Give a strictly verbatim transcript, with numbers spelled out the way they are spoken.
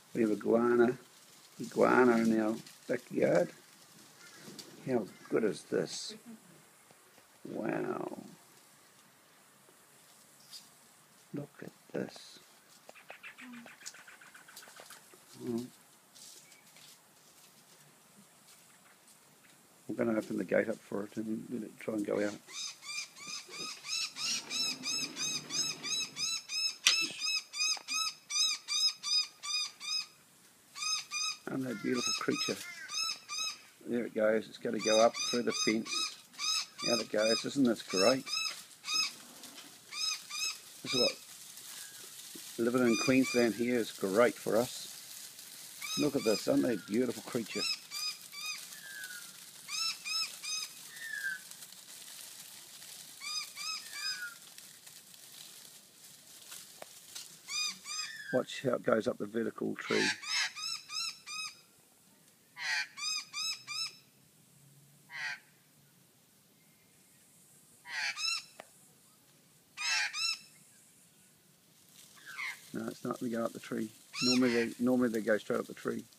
We have a Goanna, Goanna in our backyard. How good is this? Wow. Look at this. Oh. I'm going to open the gate up for it and let it try and go out. And that beautiful creature. There it goes. It's going to go up through the fence. Out it goes. Isn't this great? This is what living in Queensland here is great for us. Look at this. Aren't they a beautiful creature? Watch how it goes up the vertical tree. No, it's not. They go up the tree. Normally they, normally they go straight up the tree.